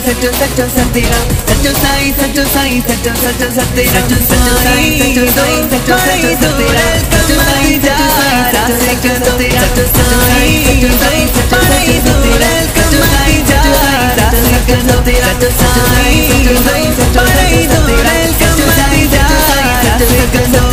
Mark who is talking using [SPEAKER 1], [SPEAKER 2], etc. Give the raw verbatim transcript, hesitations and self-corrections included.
[SPEAKER 1] सच्चो सच्चो सतेरा सच्चो साईं सच्चो साईं सच्चो सच्चो सतेरा सच्चो साईं सच्चो साईं सच्चो सच्चो सतेरा सच्चो साईं सच्चो साईं सच्चो सतेरा सच्चो साईं सच्चो साईं सच्चो सच्चो सतेरा सच्चो साईं सच्चो साईं सच्चो सतेरा सच्चो साईं सच्चो साईं सच्चो सच्चो सतेरा सच्चो साईं सच्चो साईं सच्चो सतेरा